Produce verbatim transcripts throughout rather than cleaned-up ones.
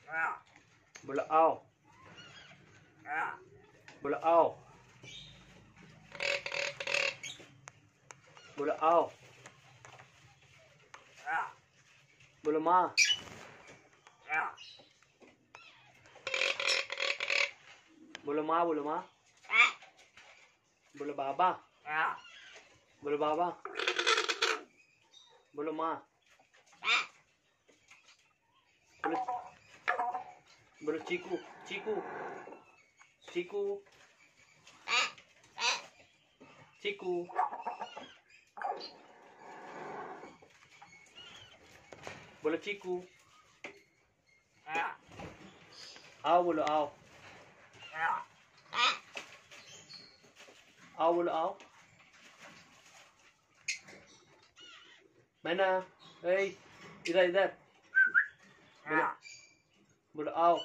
बोलो आओ, बोलो आओ, बोलो आओ, बोलो माँ, बोलो माँ, बोलो माँ, बोलो बाबा, बोलो बाबा, बोलो माँ, बोलो बोलो चीकू, चीकू, चीकू, चीकू, बोलो चीकू, आओ, बोलो आओ, आओ, बोलो आओ, मैना, ए इधर इधर, बोलो बोलो आओ,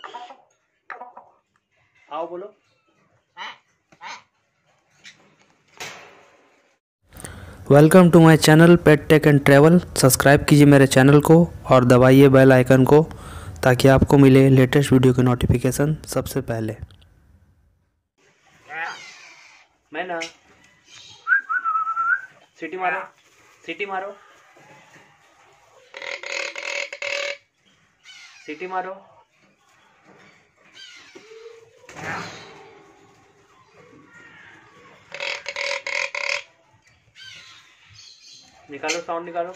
आओ बोलो। Welcome to my channel pet tech and travel. Subscribe कीजिए मेरे चैनल को और दबाइए बेल आइकन को ताकि आपको मिले लेटेस्ट वीडियो के नोटिफिकेशन सबसे पहले। मैना, सीटी मारो, सीटी मारो, सीटी मारो, निकालो साउंड निकालो,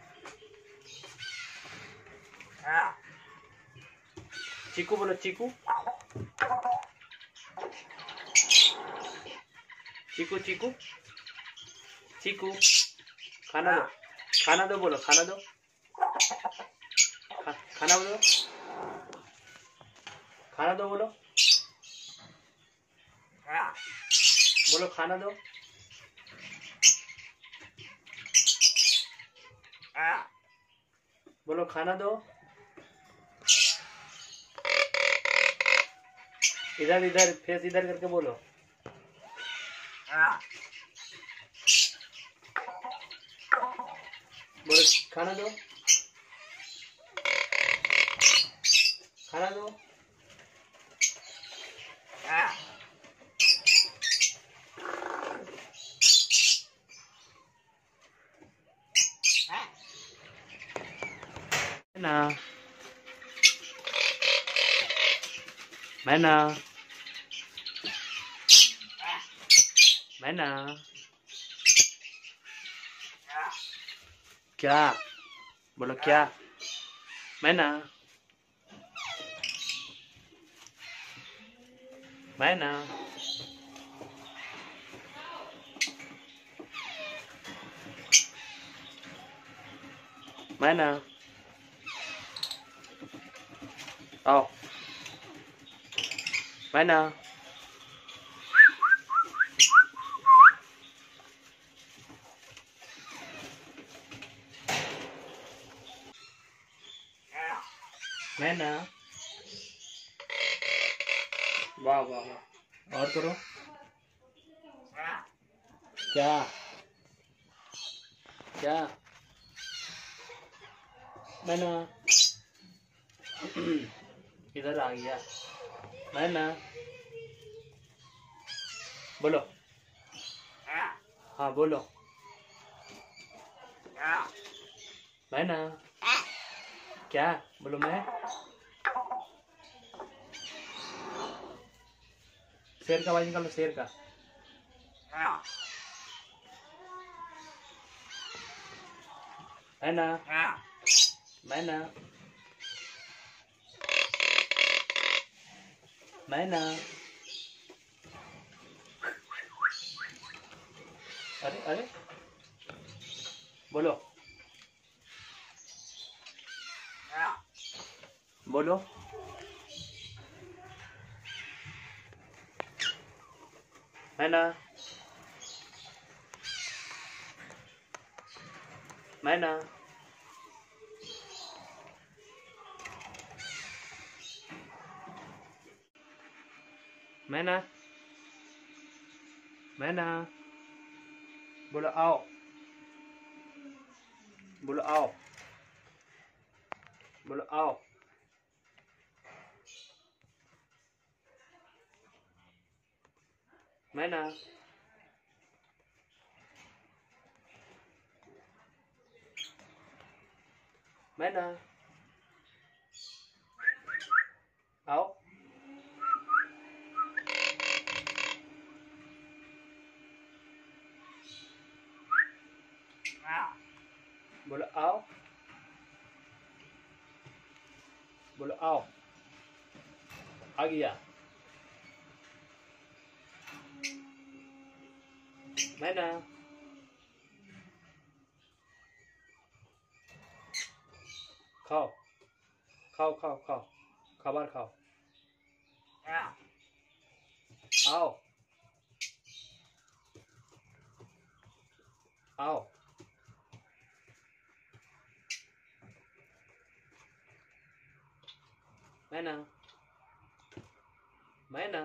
चीकू बोलो चीकू, चीकू चीकू, चीकू, खाना दो, खाना दो बोलो, खाना दो, खा, खाना बोलो, खाना दो बोलो, बोलो खाना दो, बोलो खाना दो, इधर इधर फेस इधर करके बोलो, बोलो खाना दो, खाना दो, मैना, मैना, मैना, क्या बोलो क्या, मैना, मैना, मैना, आओ, मैना, मैना, वाह वाह वाह, और करो, क्या क्या, मैना, इधर आ गया, मैना, बोलो, हाँ बोलो, मैना, क्या बोलो, मैं शेर का आवाज निकालो, शेर का, मैना, मैना, मैना, अरे अरे बोलो, बोलो, मैना, मैना, मैना, मैना, बोलो आओ, बोलो आओ, बोलो आओ, मैना मैना आओ। बोलो आओ। बोलो आओ। आ गया। मैना खाओ खाओ खाओ खाओ खाबार खाओ। आओ आओ। मैना मैना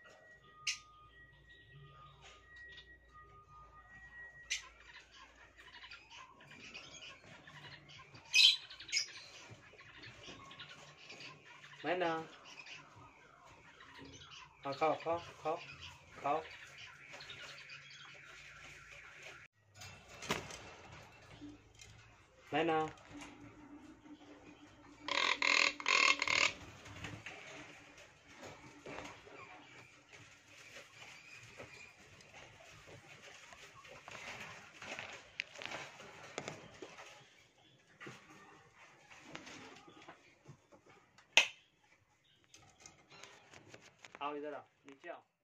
मैना हाँ खाओ खाओ खाओ खाओ। मैना आओ इधर आओ नीचे आओ।